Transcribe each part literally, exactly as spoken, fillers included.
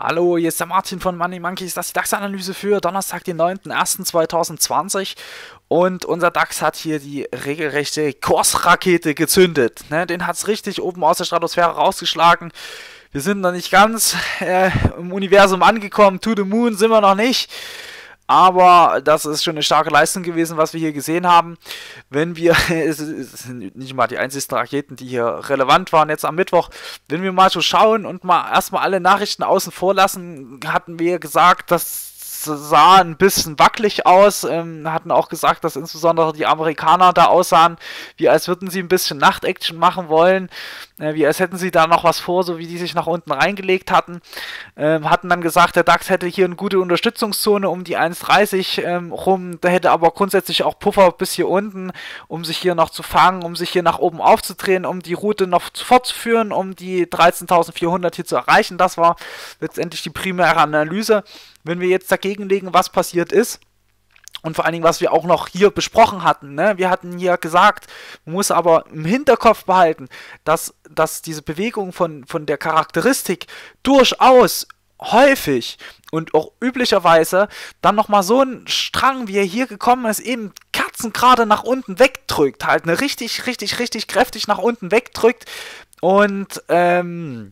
Hallo, hier ist der Martin von Money Monkeys. Das ist die DAX-Analyse für Donnerstag, den neunten ersten zweitausendzwanzig. Und unser DAX hat hier die regelrechte Kursrakete gezündet. Ne, den hat es richtig oben aus der Stratosphäre rausgeschlagen. Wir sind noch nicht ganz äh, im Universum angekommen. To the Moon sind wir noch nicht. Aber das ist schon eine starke Leistung gewesen, was wir hier gesehen haben. Wenn wir, es sind nicht mal die einzigsten Raketen, die hier relevant waren jetzt am Mittwoch, wenn wir mal so schauen und mal erstmal alle Nachrichten außen vor lassen, hatten wir gesagt, dass sah ein bisschen wackelig aus, ähm, hatten auch gesagt, dass insbesondere die Amerikaner da aussahen, wie als würden sie ein bisschen Nachtaction machen wollen, äh, wie als hätten sie da noch was vor, so wie die sich nach unten reingelegt hatten, ähm, hatten dann gesagt, der DAX hätte hier eine gute Unterstützungszone um die eins dreißig ähm, rum, da hätte aber grundsätzlich auch Puffer bis hier unten, um sich hier noch zu fangen, um sich hier nach oben aufzudrehen, um die Route noch fortzuführen, um die dreizehntausendvierhundert hier zu erreichen. Das war letztendlich die primäre Analyse. Wenn wir jetzt dagegen legen, was passiert ist und vor allen Dingen, was wir auch noch hier besprochen hatten, ne? Wir hatten hier gesagt, man muss aber im Hinterkopf behalten, dass, dass diese Bewegung von, von der Charakteristik durchaus häufig und auch üblicherweise dann nochmal so ein Strang, wie er hier gekommen ist, eben kerzengerade nach unten wegdrückt, halt, ne, richtig, richtig, richtig kräftig nach unten wegdrückt. Und ähm,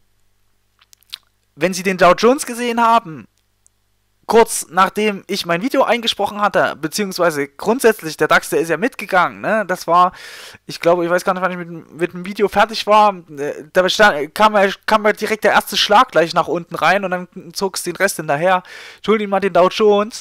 wenn Sie den Dow Jones gesehen haben, kurz nachdem ich mein Video eingesprochen hatte, beziehungsweise grundsätzlich, der DAX, der ist ja mitgegangen, ne, das war, ich glaube, ich weiß gar nicht, wann ich mit, mit dem Video fertig war, da bestand, kam, ja, kam ja direkt der erste Schlag gleich nach unten rein und dann zog es den Rest hinterher. Entschuldigung mal den Dow Jones.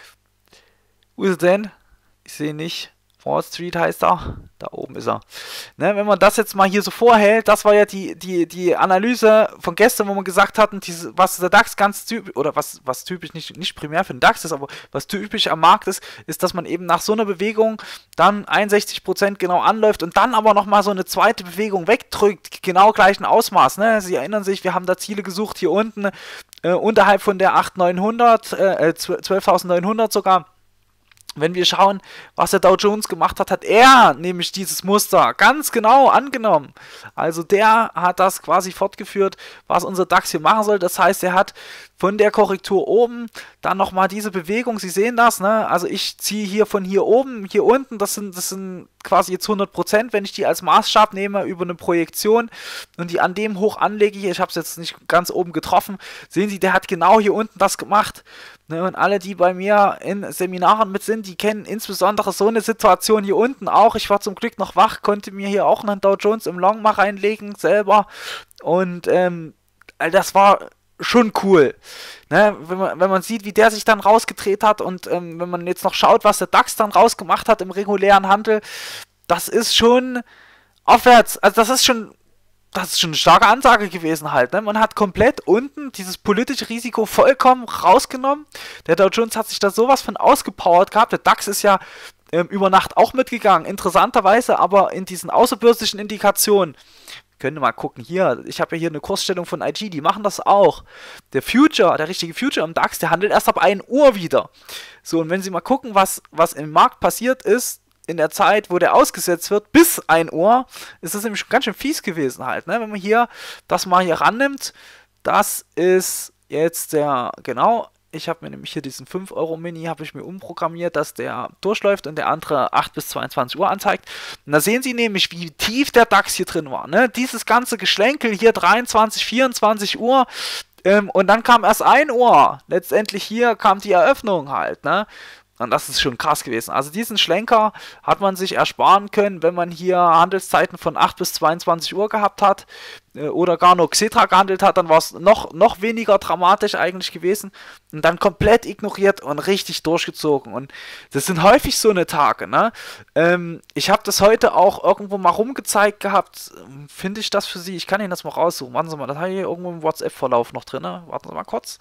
Wo ist er denn? Ich sehe nicht. Wall Street heißt er. Da oben ist er. Ne, wenn man das jetzt mal hier so vorhält, das war ja die, die, die Analyse von gestern, wo wir gesagt hatten, diese, was der DAX ganz typisch, oder was, was typisch nicht, nicht primär für den DAX ist, aber was typisch am Markt ist, ist, dass man eben nach so einer Bewegung dann einundsechzig Prozent genau anläuft und dann aber nochmal so eine zweite Bewegung wegdrückt, genau gleichen Ausmaß. Ne? Sie erinnern sich, wir haben da Ziele gesucht, hier unten, äh, unterhalb von der achttausendneunhundert, äh, zwölftausendneunhundert sogar. Wenn wir schauen, was der Dow Jones gemacht hat, hat er nämlich dieses Muster ganz genau angenommen. Also der hat das quasi fortgeführt, was unser DAX hier machen soll. Das heißt, er hat von der Korrektur oben dann nochmal diese Bewegung, Sie sehen das, ne? Also ich ziehe hier von hier oben, hier unten, das sind, das sind quasi jetzt hundert Prozent, wenn ich die als Maßstab nehme über eine Projektion und die an dem hoch anlege hier, ich habe es jetzt nicht ganz oben getroffen, sehen Sie, der hat genau hier unten das gemacht. Ne? Und alle, die bei mir in Seminaren mit sind, die kennen insbesondere so eine Situation hier unten auch. Ich war zum Glück noch wach, konnte mir hier auch einen Dow Jones im Long mal reinlegen, selber. Und ähm, das war schon cool, ne? wenn, man, wenn man sieht, wie der sich dann rausgedreht hat und ähm, wenn man jetzt noch schaut, was der DAX dann rausgemacht hat im regulären Handel, das ist schon aufwärts, also das ist schon, das ist schon eine starke Ansage gewesen halt, ne? Man hat komplett unten dieses politische Risiko vollkommen rausgenommen, der Dow Jones hat sich da sowas von ausgepowert gehabt, der DAX ist ja ähm, über Nacht auch mitgegangen, interessanterweise aber in diesen außerbörslichen Indikationen. Können wir mal gucken, hier, ich habe ja hier eine Kursstellung von I G, die machen das auch. Der Future, der richtige Future im DAX, der handelt erst ab ein Uhr wieder. So, und wenn Sie mal gucken, was, was im Markt passiert ist, in der Zeit, wo der ausgesetzt wird, bis ein Uhr, ist das nämlich schon ganz schön fies gewesen halt, ne? Wenn man hier das mal hier rannimmt, das ist jetzt der, genau, ich habe mir nämlich hier diesen fünf Euro Mini, habe ich mir umprogrammiert, dass der durchläuft und der andere acht bis zweiundzwanzig Uhr anzeigt. Und da sehen Sie nämlich, wie tief der DAX hier drin war. Ne? Dieses ganze Geschlenkel hier dreiundzwanzig, vierundzwanzig Uhr ähm, und dann kam erst ein Uhr. Letztendlich hier kam die Eröffnung halt. Ne? Und das ist schon krass gewesen. Also diesen Schlenker hat man sich ersparen können, wenn man hier Handelszeiten von acht bis zweiundzwanzig Uhr gehabt hat äh, oder gar nur Xetra gehandelt hat, dann war es noch, noch weniger dramatisch eigentlich gewesen und dann komplett ignoriert und richtig durchgezogen. Und das sind häufig so eine Tage, ne? Ähm, ich habe das heute auch irgendwo mal rumgezeigt gehabt. Finde ich das für Sie? Ich kann Ihnen das mal raussuchen. Warten Sie mal, das habe ich hier irgendwo im WhatsApp-Verlauf noch drin. Ne? Warten Sie mal kurz.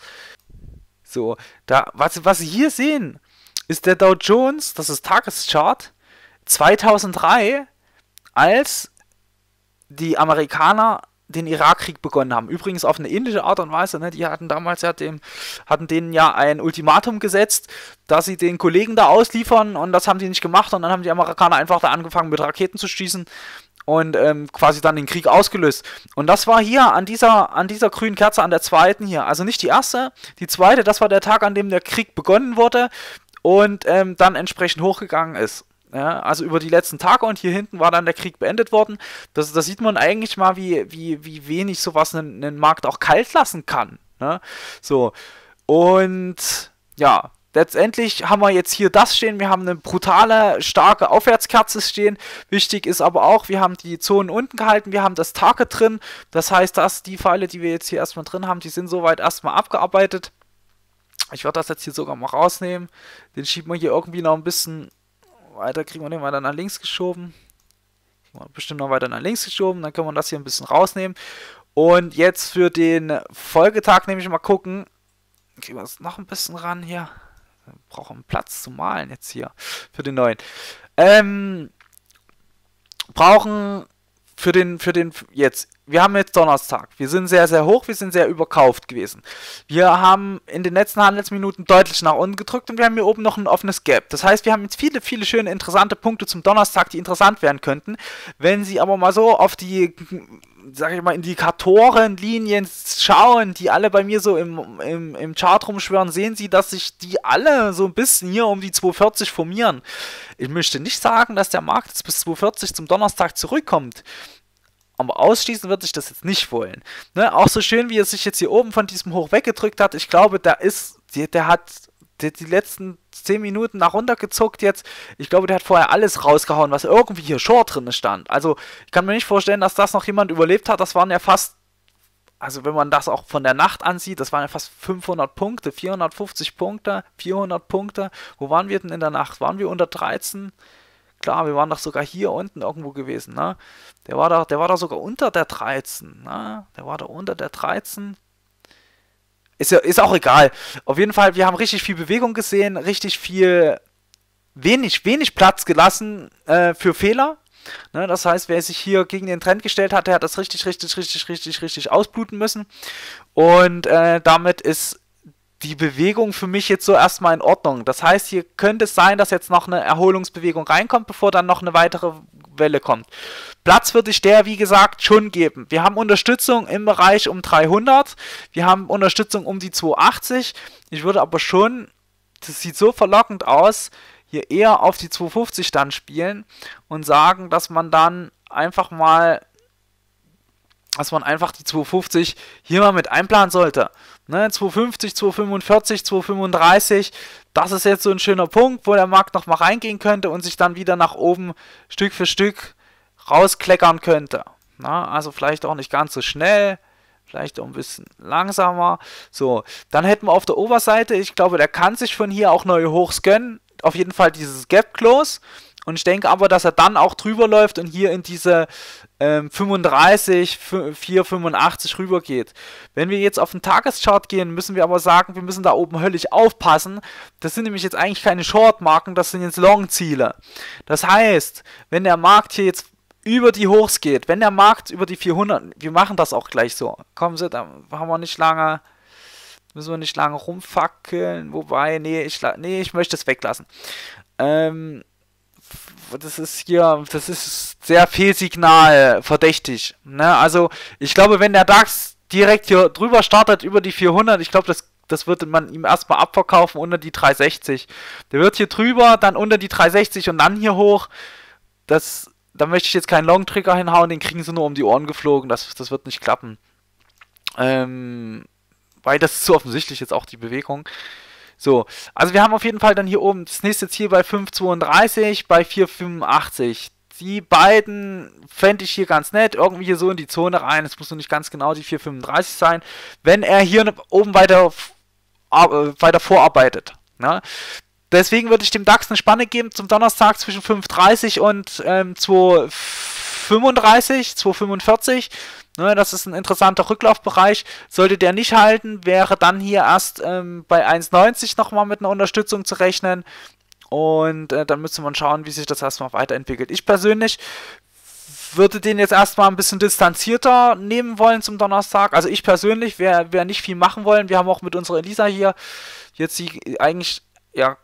So, da, was, was Sie hier sehen, ist der Dow Jones, das ist Tageschart, zweitausenddrei, als die Amerikaner den Irakkrieg begonnen haben. Übrigens auf eine ähnliche Art und Weise, ne? Die hatten damals ja dem, hatten denen ja ein Ultimatum gesetzt, dass sie den Kollegen da ausliefern und das haben die nicht gemacht und dann haben die Amerikaner einfach da angefangen mit Raketen zu schießen und ähm, quasi dann den Krieg ausgelöst. Und das war hier an dieser, an dieser grünen Kerze, an der zweiten hier. Also nicht die erste, die zweite, das war der Tag, an dem der Krieg begonnen wurde und ähm, dann entsprechend hochgegangen ist. Ja, also über die letzten Tage, und hier hinten war dann der Krieg beendet worden. Das, das sieht man eigentlich mal, wie, wie, wie wenig sowas einen, einen Markt auch kalt lassen kann. Ne? So, und ja, letztendlich haben wir jetzt hier das stehen. Wir haben eine brutale, starke Aufwärtskerze stehen. Wichtig ist aber auch, wir haben die Zonen unten gehalten, wir haben das Target drin. Das heißt, dass die Pfeile, die wir jetzt hier erstmal drin haben, die sind soweit erstmal abgearbeitet. Ich werde das jetzt hier sogar mal rausnehmen. Den schieben wir hier irgendwie noch ein bisschen weiter, kriegen wir den weiter nach links geschoben. Kriegen wir bestimmt noch weiter nach links geschoben. Dann können wir das hier ein bisschen rausnehmen. Und jetzt für den Folgetag nämlich mal gucken. Kriegen wir das noch ein bisschen ran hier. Wir brauchen Platz zum Malen jetzt hier für den neuen. Ähm, brauchen für den, für den, jetzt, wir haben jetzt Donnerstag. Wir sind sehr, sehr hoch, wir sind sehr überkauft gewesen. Wir haben in den letzten Handelsminuten deutlich nach unten gedrückt und wir haben hier oben noch ein offenes Gap. Das heißt, wir haben jetzt viele, viele schöne, interessante Punkte zum Donnerstag, die interessant werden könnten. Wenn Sie aber mal so auf die, sag ich mal, Indikatorenlinien schauen, die alle bei mir so im, im, im Chart rumschwören, sehen Sie, dass sich die alle so ein bisschen hier um die zweihundertvierzig formieren. Ich möchte nicht sagen, dass der Markt jetzt bis zweihundertvierzig zum Donnerstag zurückkommt. Aber ausschließen würde ich das jetzt nicht wollen. Ne? Auch so schön, wie er sich jetzt hier oben von diesem Hoch weggedrückt hat. Ich glaube, da ist, der, der hat der, die letzten zehn Minuten nach runter gezuckt jetzt. Ich glaube, der hat vorher alles rausgehauen, was irgendwie hier Short drin stand. Also, ich kann mir nicht vorstellen, dass das noch jemand überlebt hat. Das waren ja fast, also wenn man das auch von der Nacht ansieht, das waren ja fast fünfhundert Punkte, vierhundertfünfzig Punkte, vierhundert Punkte. Wo waren wir denn in der Nacht? Waren wir unter dreizehn? Klar, wir waren doch sogar hier unten irgendwo gewesen, ne? Der war da, der war da sogar unter der dreizehn, ne? Der war da unter der dreizehn. Ist ja, ist auch egal. Auf jeden Fall, wir haben richtig viel Bewegung gesehen, richtig viel, wenig, wenig Platz gelassen äh, für Fehler. Ne? Das heißt, wer sich hier gegen den Trend gestellt hat, der hat das richtig, richtig, richtig, richtig, richtig ausbluten müssen. Und äh, damit ist die Bewegung für mich jetzt so erstmal in Ordnung. Das heißt, hier könnte es sein, dass jetzt noch eine Erholungsbewegung reinkommt, bevor dann noch eine weitere Welle kommt. Platz würde ich der, wie gesagt, schon geben. Wir haben Unterstützung im Bereich um dreihundert. Wir haben Unterstützung um die zweihundertachtzig. Ich würde aber schon, das sieht so verlockend aus, hier eher auf die zweihundertfünfzig dann spielen und sagen, dass man dann einfach mal dass man einfach die zweihundertfünfzig hier mal mit einplanen sollte. Ne, zweihundertfünfzig, zweihundertfünfundvierzig, zweihundertfünfunddreißig, das ist jetzt so ein schöner Punkt, wo der Markt noch mal reingehen könnte und sich dann wieder nach oben Stück für Stück rauskleckern könnte. Na, also vielleicht auch nicht ganz so schnell, vielleicht auch ein bisschen langsamer. So, dann hätten wir auf der Oberseite, ich glaube, der kann sich von hier auch neue Hochs gönnen. Auf jeden Fall dieses Gap Close. Und ich denke aber, dass er dann auch drüber läuft und hier in diese ähm, fünfunddreißig, vier fünfundachtzig rüber geht. Wenn wir jetzt auf den Tageschart gehen, müssen wir aber sagen, wir müssen da oben höllisch aufpassen. Das sind nämlich jetzt eigentlich keine Short-Marken, das sind jetzt Long-Ziele. Das heißt, wenn der Markt hier jetzt über die Hochs geht, wenn der Markt über die vierhundert, wir machen das auch gleich so. Kommen Sie, da haben wir nicht lange, müssen wir nicht lange rumfackeln, wobei, nee, ich, nee, ich möchte es weglassen. Ähm, das ist hier, das ist sehr Fehlsignal verdächtig. Ne? Also, ich glaube, wenn der DAX direkt hier drüber startet, über die vierhundert, ich glaube, das, das würde man ihm erstmal abverkaufen unter die dreihundertsechzig. Der wird hier drüber, dann unter die dreihundertsechzig und dann hier hoch. Das, da möchte ich jetzt keinen Long-Trigger hinhauen, den kriegen sie nur um die Ohren geflogen. Das, das wird nicht klappen. Ähm, weil das ist so offensichtlich jetzt auch die Bewegung. So, also wir haben auf jeden Fall dann hier oben das nächste Ziel bei fünf zweiunddreißig, bei vier fünfundachtzig. Die beiden fände ich hier ganz nett, irgendwie hier so in die Zone rein. Es muss noch nicht ganz genau die vier fünfunddreißig sein, wenn er hier oben weiter, äh, weiter vorarbeitet. Ne? Deswegen würde ich dem DAX eine Spanne geben zum Donnerstag zwischen fünf dreißig und ähm, zwei fünfunddreißig, zwei fünfundvierzig. Ne, das ist ein interessanter Rücklaufbereich. Sollte der nicht halten, wäre dann hier erst ähm, bei eins neunzig nochmal mit einer Unterstützung zu rechnen. Und äh, dann müsste man schauen, wie sich das erstmal weiterentwickelt. Ich persönlich würde den jetzt erstmal ein bisschen distanzierter nehmen wollen zum Donnerstag. Also ich persönlich wäre wär nicht viel machen wollen. Wir haben auch mit unserer Elisa hier jetzt die eigentlich ja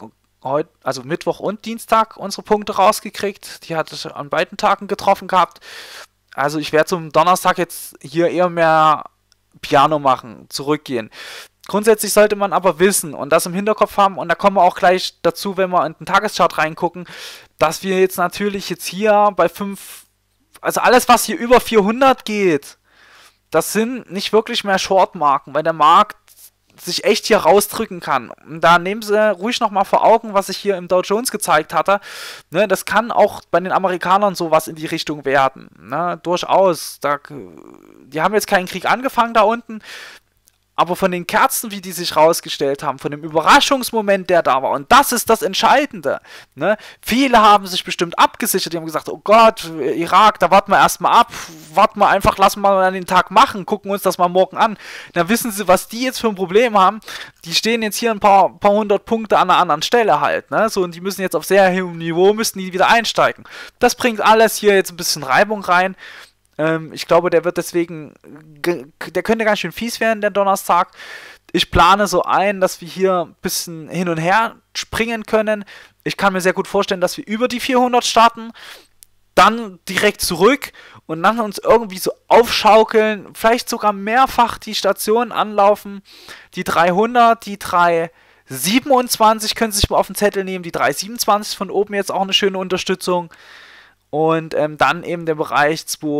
heute, also Mittwoch und Dienstag, unsere Punkte rausgekriegt. Die hat es an beiden Tagen getroffen gehabt. Also ich werde zum Donnerstag jetzt hier eher mehr Piano machen, zurückgehen. Grundsätzlich sollte man aber wissen und das im Hinterkopf haben, und da kommen wir auch gleich dazu, wenn wir in den Tageschart reingucken, dass wir jetzt natürlich jetzt hier bei fünf, also alles, was hier über vierhundert geht, das sind nicht wirklich mehr Shortmarken, weil der Markt sich echt hier rausdrücken kann. Und da nehmen Sie ruhig nochmal vor Augen, was ich hier im Dow Jones gezeigt hatte. Ne, das kann auch bei den Amerikanern sowas in die Richtung werden. Ne, durchaus. Da, die haben jetzt keinen Krieg angefangen da unten. Aber von den Kerzen, wie die sich rausgestellt haben, von dem Überraschungsmoment, der da war, und das ist das Entscheidende. Ne? Viele haben sich bestimmt abgesichert, die haben gesagt, oh Gott, Irak, da warten wir erstmal ab, warten wir einfach, lassen wir mal an den Tag machen, gucken uns das mal morgen an. Dann wissen sie, was die jetzt für ein Problem haben. Die stehen jetzt hier ein paar, paar hundert Punkte an einer anderen Stelle halt. Ne? So, und die müssen jetzt auf sehr hohem Niveau, müssen die wieder einsteigen. Das bringt alles hier jetzt ein bisschen Reibung rein. Ich glaube, der wird deswegen, der könnte ganz schön fies werden, der Donnerstag. Ich plane so ein, dass wir hier ein bisschen hin und her springen können. Ich kann mir sehr gut vorstellen, dass wir über die vierhundert starten, dann direkt zurück und dann uns irgendwie so aufschaukeln, vielleicht sogar mehrfach die Stationen anlaufen. Die dreihundert, die dreihundertsiebenundzwanzig können Sie sich mal auf den Zettel nehmen, die dreihundertsiebenundzwanzig von oben jetzt auch eine schöne Unterstützung. Und ähm, dann eben der Bereich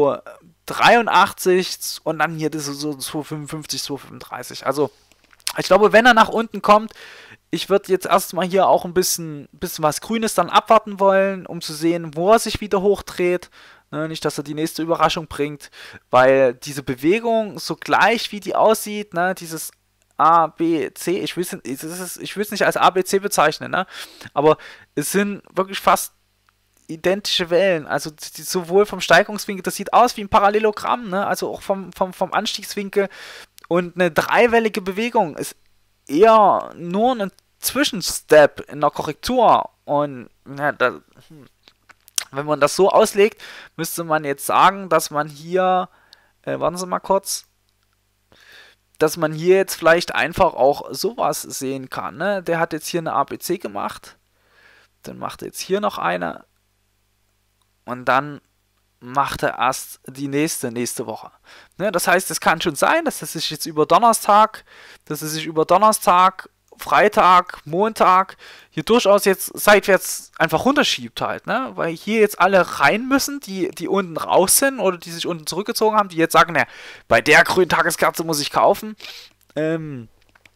zweihundertdreiundachtzig und dann hier das so zweihundertfünfundfünfzig, zweihundertfünfunddreißig. Also ich glaube, wenn er nach unten kommt, ich würde jetzt erstmal hier auch ein bisschen, bisschen was Grünes dann abwarten wollen, um zu sehen, wo er sich wieder hochdreht. Ne, nicht, dass er die nächste Überraschung bringt, weil diese Bewegung, so gleich wie die aussieht, ne, dieses A, B, C, ich will es ich will's nicht als A, B, C bezeichnen, ne, aber es sind wirklich fast identische Wellen, also die, sowohl vom Steigungswinkel, das sieht aus wie ein Parallelogramm, ne? Also auch vom, vom, vom Anstiegswinkel, und eine dreiwellige Bewegung ist eher nur ein Zwischenstep in der Korrektur, und ja, da, wenn man das so auslegt, müsste man jetzt sagen, dass man hier, äh, warten Sie mal kurz, dass man hier jetzt vielleicht einfach auch sowas sehen kann, ne? Der hat jetzt hier eine A B C gemacht, dann macht er jetzt hier noch eine, und dann macht er erst die nächste, nächste Woche. Ne, das heißt, es kann schon sein, dass es sich jetzt über Donnerstag, dass es sich über Donnerstag, Freitag, Montag hier durchaus jetzt seitwärts einfach runterschiebt halt, ne? Weil hier jetzt alle rein müssen, die, die unten raus sind oder die sich unten zurückgezogen haben, die jetzt sagen, naja, bei der grünen Tageskerze muss ich kaufen. Ähm,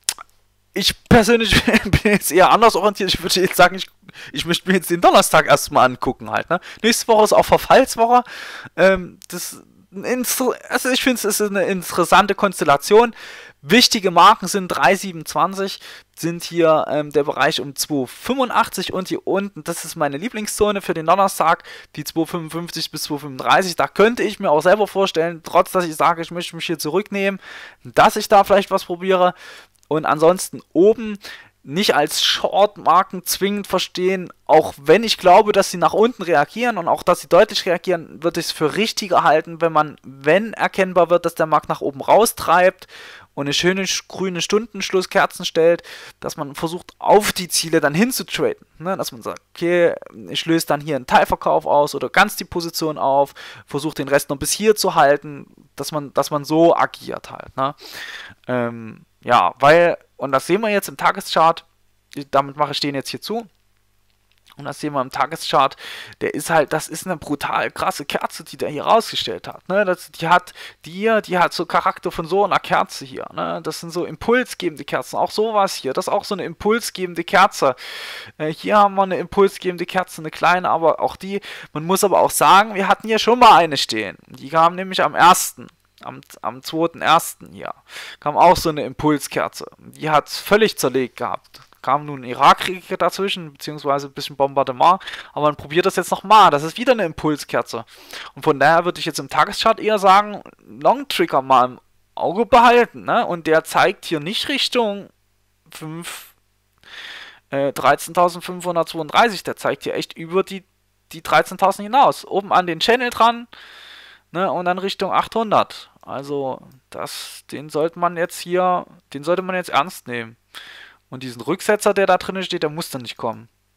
Ich persönlich bin jetzt eher anders orientiert. Ich würde jetzt sagen, ich, ich möchte mir jetzt den Donnerstag erstmal angucken halt. Ne? Nächste Woche ist auch Verfallswoche. Ähm, das, also ich finde, es ist eine interessante Konstellation. Wichtige Marken sind drei siebenundzwanzig, sind hier ähm, der Bereich um zwei fünfundachtzig und hier unten, das ist meine Lieblingszone für den Donnerstag, die zwei fünfundfünfzig bis zwei fünfunddreißig. Da könnte ich mir auch selber vorstellen, trotz dass ich sage, ich möchte mich hier zurücknehmen, dass ich da vielleicht was probiere. Und ansonsten oben nicht als Short-Marken zwingend verstehen, auch wenn ich glaube, dass sie nach unten reagieren und auch, dass sie deutlich reagieren, würde ich es für richtiger halten, wenn man, wenn erkennbar wird, dass der Markt nach oben raustreibt und eine schöne grüne Stundenschlusskerzen stellt, dass man versucht, auf die Ziele dann hinzutraden. Ne? Dass man sagt, okay, ich löse dann hier einen Teilverkauf aus oder ganz die Position auf, versuche den Rest noch bis hier zu halten, dass man, dass man so agiert halt. Ne? Ähm, Ja, weil, und das sehen wir jetzt im Tageschart, damit mache ich den jetzt hier zu, und das sehen wir im Tageschart, der ist halt, das ist eine brutal krasse Kerze, die der hier rausgestellt hat, ne, das, die hat, die hier, die hat so Charakter von so einer Kerze hier, ne, das sind so impulsgebende Kerzen, auch sowas hier, das ist auch so eine impulsgebende Kerze, äh, hier haben wir eine impulsgebende Kerze, eine kleine, aber auch die, man muss aber auch sagen, wir hatten hier schon mal eine stehen, die kam nämlich am ersten Am, am zweiten ersten hier kam auch so eine Impulskerze. Die hat es völlig zerlegt gehabt. Kam nun ein Irakkrieg dazwischen, beziehungsweise ein bisschen Bombardement. Aber man probiert das jetzt nochmal. Das ist wieder eine Impulskerze. Und von daher würde ich jetzt im Tageschart eher sagen, Long Trigger mal im Auge behalten. Ne? Und der zeigt hier nicht Richtung fünf, äh, dreizehntausendfünfhundertzweiunddreißig. Der zeigt hier echt über die, die dreizehntausend hinaus. Oben an den Channel dran. Ne, und dann Richtung achthundert. Also, das, den sollte man jetzt hier, den sollte man jetzt ernst nehmen. Und diesen Rücksetzer, der da drin steht, der muss dann nicht kommen.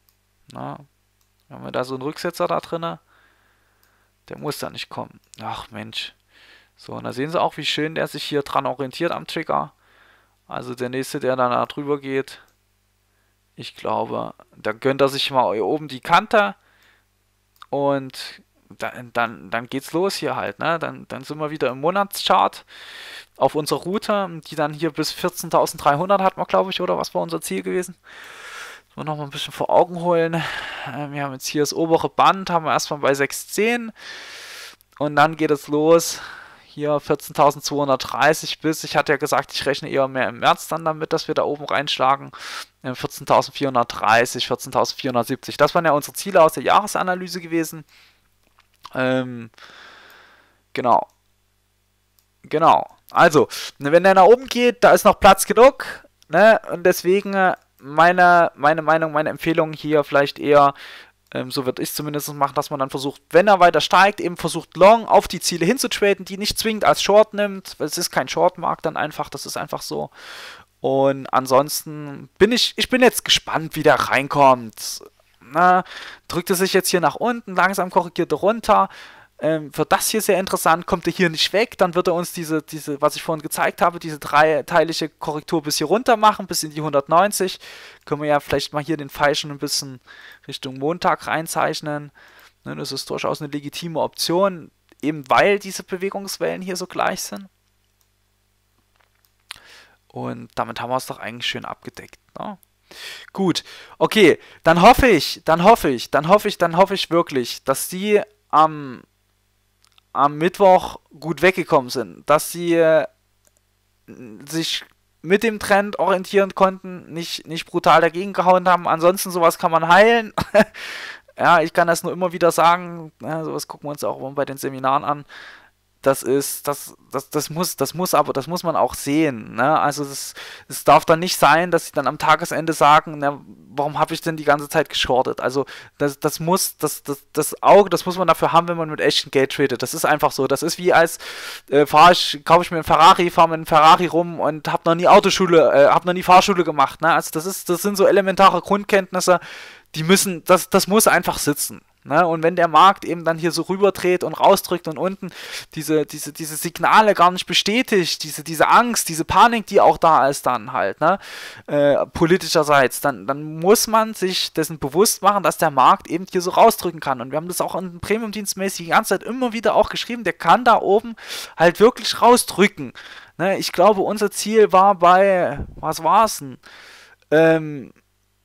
Na, haben wir da so einen Rücksetzer da drin? Der muss da nicht kommen. Ach Mensch. So, und da sehen Sie auch, wie schön der sich hier dran orientiert am Trigger. Also der nächste, der dann da drüber geht. Ich glaube, da gönnt er sich mal hier oben die Kante. Und dann, dann, dann geht's los hier halt, ne? Dann, dann sind wir wieder im Monatschart auf unserer Route, die dann hier bis vierzehntausenddreihundert hat man, glaube ich, oder was war unser Ziel gewesen? Das wir noch mal ein bisschen vor Augen holen. Äh, wir haben jetzt hier das obere Band, haben wir erstmal bei sechs Komma zehn und dann geht es los. Hier vierzehntausendzweihundertdreißig bis, ich hatte ja gesagt, ich rechne eher mehr im März dann damit, dass wir da oben reinschlagen. vierzehntausendvierhundertdreißig, vierzehntausendvierhundertsiebzig. Das waren ja unsere Ziele aus der Jahresanalyse gewesen. Ähm, genau. Genau. Also, wenn der nach oben geht, da ist noch Platz genug. Ne? Und deswegen äh, meine, meine Meinung, meine Empfehlung hier vielleicht eher, ähm, so würde ich es zumindest machen, dass man dann versucht, wenn er weiter steigt, eben versucht, long auf die Ziele hinzutraden, die nicht zwingend als Short nimmt, weil es ist kein Short-Markt dann einfach, das ist einfach so. Und ansonsten bin ich, ich bin jetzt gespannt, wie der reinkommt. Na, drückt er sich jetzt hier nach unten, langsam korrigiert er runter. Ähm, wird das hier sehr interessant, kommt er hier nicht weg, dann wird er uns diese, diese, was ich vorhin gezeigt habe, diese dreiteilige Korrektur bis hier runter machen, bis in die hundertneunzig. Können wir ja vielleicht mal hier den Pfeil schon ein bisschen Richtung Montag reinzeichnen. Ne, das ist durchaus eine legitime Option, eben weil diese Bewegungswellen hier so gleich sind. Und damit haben wir es doch eigentlich schön abgedeckt. Ne? Gut, okay, dann hoffe ich, dann hoffe ich, dann hoffe ich, dann hoffe ich wirklich, dass die am, am Mittwoch gut weggekommen sind, dass sie äh, sich mit dem Trend orientieren konnten, nicht, nicht brutal dagegen gehauen haben. Ansonsten sowas kann man heilen. Ja, ich kann das nur immer wieder sagen, ja, sowas gucken wir uns auch immer bei den Seminaren an. Das ist, das, das, das muss, das muss aber, das muss man auch sehen. Ne? Also es, es darf dann nicht sein, dass sie dann am Tagesende sagen, na, warum habe ich denn die ganze Zeit geschortet? Also das, das muss, das, das, das Auge, das muss man dafür haben, wenn man mit echtem Geld tradet. Das ist einfach so. Das ist wie als äh, fahre ich, kaufe ich mir einen Ferrari, fahre mit einem Ferrari rum und habe noch nie Autoschule, äh, habe noch nie Fahrschule gemacht. Ne? Also das ist, das sind so elementare Grundkenntnisse, die müssen, das, das muss einfach sitzen. Ne? Und wenn der Markt eben dann hier so rüberdreht und rausdrückt und unten diese, diese, diese Signale gar nicht bestätigt, diese, diese Angst, diese Panik, die auch da ist dann halt, ne? äh, politischerseits, dann, dann muss man sich dessen bewusst machen, dass der Markt eben hier so rausdrücken kann. Und wir haben das auch in Premium-Dienstmäßig die ganze Zeit immer wieder auch geschrieben, der kann da oben halt wirklich rausdrücken. Ne? Ich glaube, unser Ziel war bei, was war es denn? Ähm,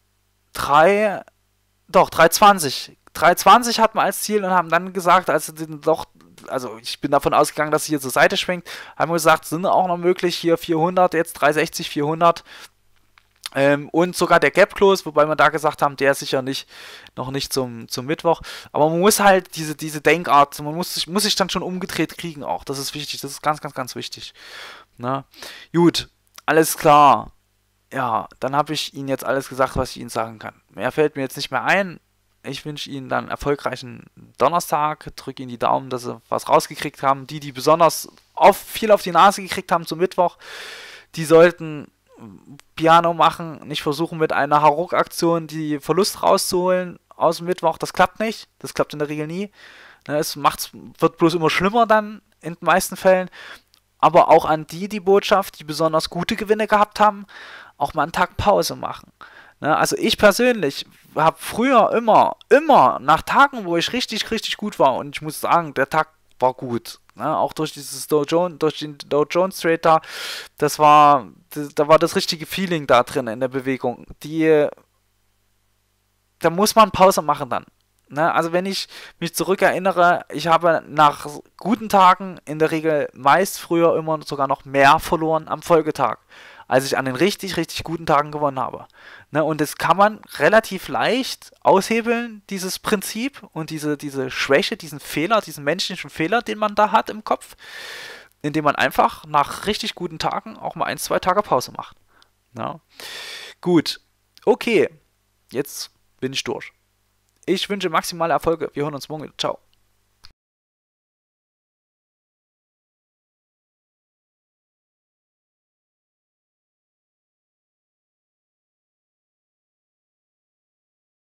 drei, doch, drei zwanzig. drei zwanzig hatten wir als Ziel und haben dann gesagt, also den doch, also ich bin davon ausgegangen, dass sie hier zur Seite schwenkt, haben wir gesagt, sind auch noch möglich, hier vierhundert, jetzt drei sechzig, vierhundert ähm, und sogar der Gap Close, wobei wir da gesagt haben, der ist sicher nicht, noch nicht zum, zum Mittwoch, aber man muss halt diese, diese Denkart, man muss sich, muss sich dann schon umgedreht kriegen auch, das ist wichtig, das ist ganz, ganz, ganz wichtig. Na? Gut, alles klar. Ja, dann habe ich Ihnen jetzt alles gesagt, was ich Ihnen sagen kann. Mehr fällt mir jetzt nicht mehr ein. Ich wünsche Ihnen dann einen erfolgreichen Donnerstag. Drücke Ihnen die Daumen, dass Sie was rausgekriegt haben. Die, die besonders auf, viel auf die Nase gekriegt haben zum Mittwoch, die sollten Piano machen. Nicht versuchen, mit einer Hauruck-Aktion die Verlust rauszuholen aus dem Mittwoch. Das klappt nicht. Das klappt in der Regel nie. Es macht's, wird bloß immer schlimmer dann in den meisten Fällen. Aber auch an die die Botschaft, die besonders gute Gewinne gehabt haben, auch mal einen Tag Pause machen. Ne, also ich persönlich habe früher immer, immer nach Tagen, wo ich richtig, richtig gut war, und ich muss sagen, der Tag war gut. Ne, auch durch dieses Dow Jones, durch den Dow Jones Trade da, das war, das, da war das richtige Feeling da drin in der Bewegung. Die, da muss man Pause machen dann. Ne, also wenn ich mich zurückerinnere, ich habe nach guten Tagen in der Regel meist früher immer sogar noch mehr verloren am Folgetag, als ich an den richtig, richtig guten Tagen gewonnen habe. Ne, und das kann man relativ leicht aushebeln, dieses Prinzip und diese, diese Schwäche, diesen Fehler, diesen menschlichen Fehler, den man da hat im Kopf, indem man einfach nach richtig guten Tagen auch mal ein, zwei Tage Pause macht. Ja. Gut, okay, jetzt bin ich durch. Ich wünsche maximale Erfolge. Wir hören uns morgen wieder. Ciao.